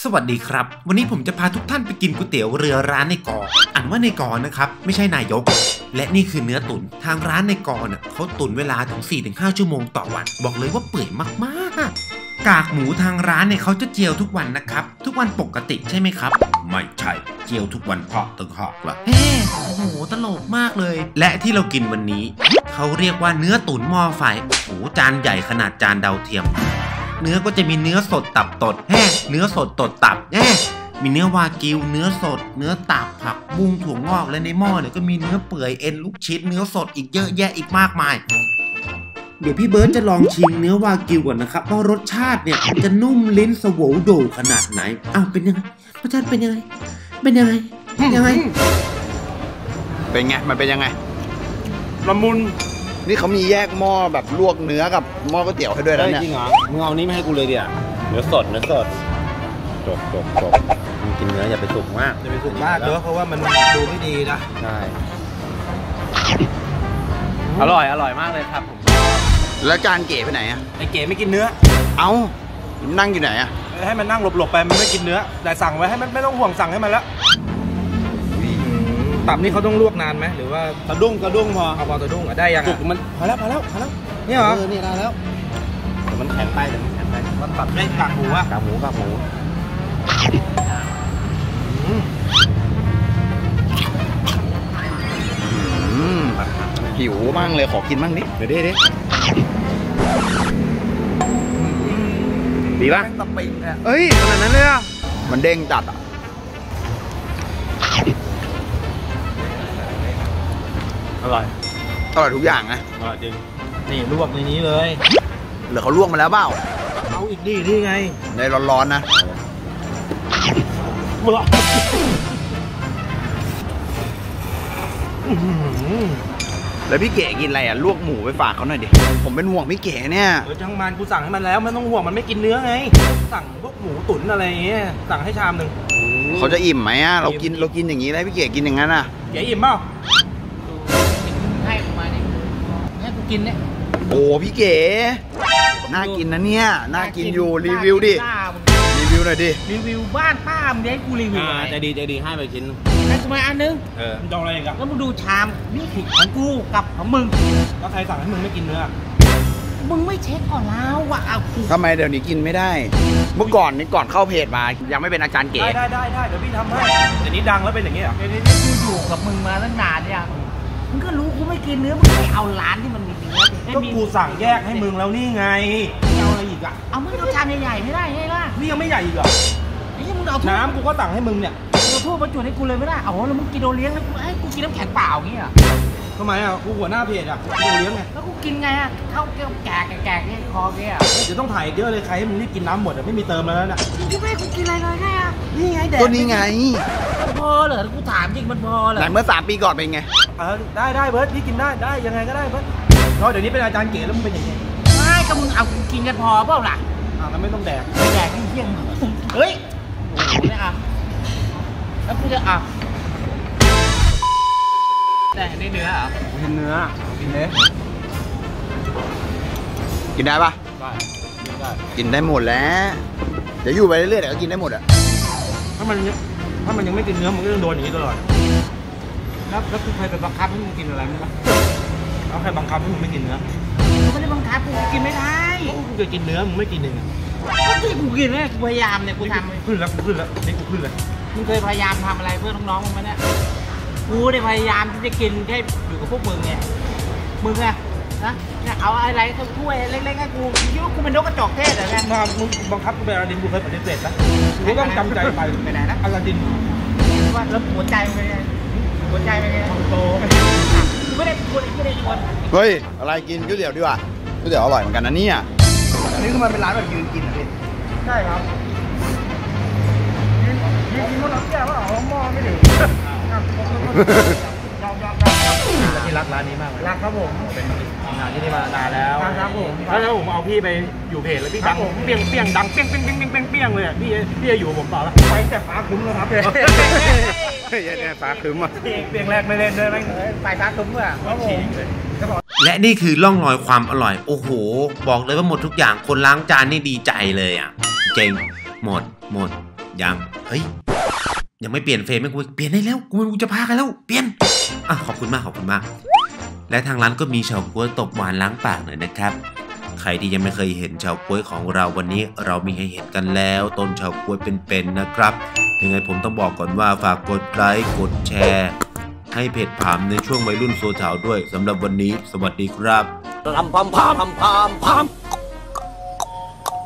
สวัสดีครับวันนี้ผมจะพาทุกท่านไปกินก๋วยเตี๋ยวเรือร้านในกออ่านว่าในกอนะครับไม่ใช่นายกและนี่คือเนื้อตุ๋นทางร้านในกอเนี่ยเขาตุ๋นเวลาถึง 4-5 ชั่วโมงต่อวันบอกเลยว่าเปื่อยมากๆกากหมูทางร้านเนี่ยเขาจะเจียวทุกวันนะครับทุกวันปกติใช่ไหมครับไม่ใช่เจียวทุกวันเพราะตึงหอกละเฮ้โอ้โหตลกมากเลยและที่เรากินวันนี้เขาเรียกว่าเนื้อตุ๋นหม้อไฟโอ้โหจานใหญ่ขนาดจานดาวเทียมเนื้อก็จะมีเนื้อสดตับตดเนื้อสดตดตับมีเนื้อวากิวเนื้อสดเนื้อตับผักบุ้งถั่วงอกและในหม้อเนี่ยก็มีเนื้อเปื่อยเอ็นลูกชิ้นเนื้อสดอีกเยอะแยะอีกมากมายเดี๋ยวพี่เบิร์ดจะลองชิมเนื้อวากิวก่อนนะครับว่ารสชาติเนี่ยจะนุ่มลิ้นสวโดขนาดไหนอ้าวเป็นยังไงรสชาติเป็นยังไงเป็นยังไงมันเป็นยังไงละมุนนี่เขามีแยกหม้อแบบลวกเนื้อกับหม้อก๋วยเตี๋ยวให้ด้วยนะเนี่ยจริงเหรอมึงเอานี้มาให้กูเลยเดี๋ยวเนื้อสดจบมึงกินเนื้ออย่าไปสุกมากเด้อเพราะว่ามันดูไม่ดีนะใช่อร่อยมากเลยครับผมแล้วจานเก๋ไปไหนอะไอเก๋ไม่กินเนื้อเอ้านั่งอยู่ไหนอะให้มันนั่งหลบไปมันไม่กินเนื้อแต่สั่งไว้ให้มันไม่ต้องห่วงสั่งให้มันแล้วตับนี่เขาต้องลวกนานไหมหรือว่าตะดุ้งพอเอาพอตะดุ้งได้ยังสุกมันพอแล้วนี่เหรอนี่ได้แล้วแต่มันแข็งไปมันตัดได้กากหมูอะกากหมูหิวมั่งเลยขอกินมั่งนิดเดี๋ยวดิดีป่ะตะปิงเนี่ยเอ้ยขนาดนั้นเลยอ่ะมันเด้งจัดอ่ะอร่อยทุกอย่างนะอร่อยจริงนี่ลวกในนี้เลยหรือเขาลวกมาแล้วเปล่าเอาอีกดินี่ไงในร้อนๆนะแล้วพี่เก๋กินอะไรอ่ะลวกหมูไปฝากเขาหน่อยดิผมเป็นห่วงพี่เก๋เนี่ยจังมันกูสั่งให้มันแล้วไม่ต้องห่วงมันไม่กินเนื้อไงสั่งพวกหมูตุ๋นอะไรอย่างเงี้ยสั่งให้ชามหนึ่งเขาจะอิ่มไหมอ่ะเรากินอย่างนี้ได้พี่เก๋กินอย่างนั้นอ่ะเก๋อิ่มเปล่าให้มาเนี่ยให้กูกินเนี่ยโอ้พี่เก๋น่ากินนะเนี่ยน่ากินอยู่รีวิวดิรีวิวหน่อยดิรีวิวบ้านป้ามึงให้กูรีวิวใจดีให้ไปชิ้นให้กูมาอันนึงมึงจองอะไรอีกอะแล้วมึงดูชามนี่ผิดของกูกับของมึงแล้วใครสั่งให้มึงไม่กินเนื้อมึงไม่เช็คก่อนแล้วว่าเอาทำไมเดี๋ยวนี้กินไม่ได้เมื่อก่อนนี่ก่อนเข้าเพจมายังไม่เป็นอาจารย์เก๋ได้เดี๋ยวพี่ทำให้แต่นี้ดังแล้วเป็นอย่างนี้เหรอนี่กูอยู่กับมึงมาตั้งนานเนี่ยมึงก็รู้กูไม่กินเนื้อมึงไม่เอาร้านที่มันมีเนื้อก็กูสั่งแยกให้มึงแล้วนี่ไงเอาอะไรอีกอะเอามึงเอาชามใหญ่ๆไม่ได้ไงล่ะนี่ยังไม่ใหญ่อีกเหรอไอ้ที่มึงเอาน้ำกูก็สั่งให้มึงเนี่ยเอาถ้วยมาจุ่มให้กูเลยไม่ได้อ๋อแล้วมึงกินโอเลี้ยงแล้วกูกินน้ำแข็งเปล่าอย่างงี้อ่ะทำไมอ่ะกูหัวหน้าเพจอ่ะกูกินโอเลี้ยงไงแล้วกูกินไงอ่ะข้าวแก่เนี่ยคอแกอ่ะเดี๋ยวต้องถ่ายเยอะเลยใครให้มึงรีบกินน้ำหมดอ่ะไม่มีเติมแล้วน่ะกูไม่กูกินอะไรเลยไงอ่ะนี่ไงแดดตัวนี้ไงพอเหรอกูถามจริงมันพอเหรอแต่เมื่อ3 ปีก่อนเป็นไงได้เบิร์ดพี่กินได้ยังไงก็ได้เบิร์ดเดี๋ยวนี้เป็นอาจารย์เก๋แล้วมึงเป็นอย่างไงไม่ก็มึงเอากินกันพอเปล่าล่ะแล้วไม่ต้องแดกไม่แดกที่เที่ยงเฮ้ยโอ้โหเนี่ยอ่ะแล้วกูจะแต่นี่เนื้อเหรอกินเนื้อกินเนื้อกินได้ปะได้กินได้หมดแล้วเดี๋ยวอยู่ไปเรื่อยๆเดี๋ยวก็กินได้หมดอ่ะถ้ามันยังไม่กินเนื้อมันก็ต้องโดนอย่างนี้ตลอดแล้วคือใครไปบังคับให้มึงกินอะไรมั้ยแล้วใครบังคับให้มึงไม่กินเนื้อไม่ได้บังคับกูกินไม่ได้กูจะกินเนื้อมึงไม่กินเองก็ที่กูกินเนี่ยกูพยายามเนี่ยกูทำขึ้นแล้วนี่กูขึ้นแล้วมึงเคยพยายามทำอะไรเพื่อน้องๆมึงไหมเนี่ยกูได้พยายามที่จะกินแค่อยู่กับพวกมึงไงมึงไงนะเนี่ยเอาอะไรถ้วยเล็กๆให้กูคิดว่ากูเป็นนกกระจอกเทศเหรอไงมึงบังคับกูไปอลาดินกูเคยปฏิเสธนะกูต้องจำใจไปไหนนะอลาดินว่าแล้วหัวใจไปไงหัวใจไปไงโตกูไม่ได้ชวนเฮ้ยอะไรกินก๋วยเตี๋ยวดีกว่าก๋วยเตี๋ยวอร่อยเหมือนกันนะเนี่ยอันนี้คือมันเป็นร้านแบบยืนกินเหรอพี่ใช่ครับยืนกินมันน้ำแก้วเอาหม้อไม่ถึงที่รักร้านนี้มากเลยรักครับผมเป็นงานที่นี่มานานแล้วครับผมแล้วผมเอาพี่ไปอยู่เพจแล้วพี่ดังเปี้ยงดังเปี้ยงเลยพี่จะอยู่ผมต่อแล้วไปแต่ฟ้าคุ้มแล้วครับเนี่ยฟ้าคุ้มอ่ะเปี้ยงแรกไม่เล่นด้วยไปฟ้าคุ้มอ่ะครับผมและนี่คือร่องรอยความอร่อยโอ้โหบอกเลยว่าหมดทุกอย่างคนล้างจานนี่ดีใจเลยอ่ะเก่งหมดยังเฮ้ยยังไม่เปลี่ยนเฟรมไหมกูเปลี่ยนได้แล้วกูจะพากันแล้วเปลี่ยนขอบคุณมากและทางร้านก็มีเฉาก๊วยตบหวานล้างปากหน่อยนะครับใครที่ยังไม่เคยเห็นเฉาก๊วยของเราวันนี้เรามีให้เห็นกันแล้วต้นเฉาก๊วยเป็นๆนะครับยังไงผมต้องบอกก่อนว่าฝากกดไลค์กดแชร์ให้เพจผามในช่วงวัยรุ่นโซเฉาด้วยสำหรับวันนี้สวัสดีครับพาม